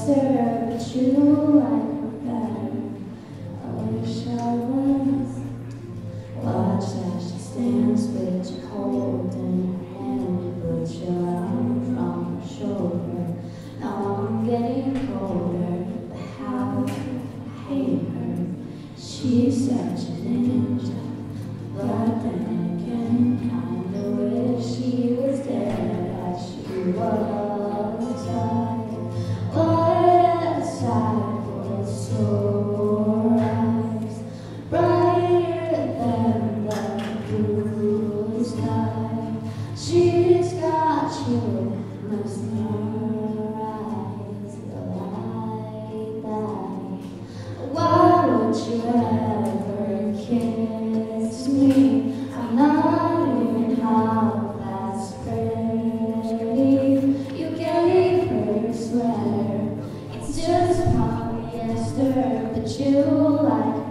polyester, but you like her better. I wish I was. Watch as she stands with you holding her hand. You put your arm from her shoulder. Now I'm getting colder, but how I hate her. She's such an angel, but then again, kinda wish she was dead as she was. What a sight for the sore eyes, brighter than the blue sky. She's got you mesmerized like that. Why would you ever kiss me? I'm not even half as pretty. You gave her your sweater. It's just polyester, but you like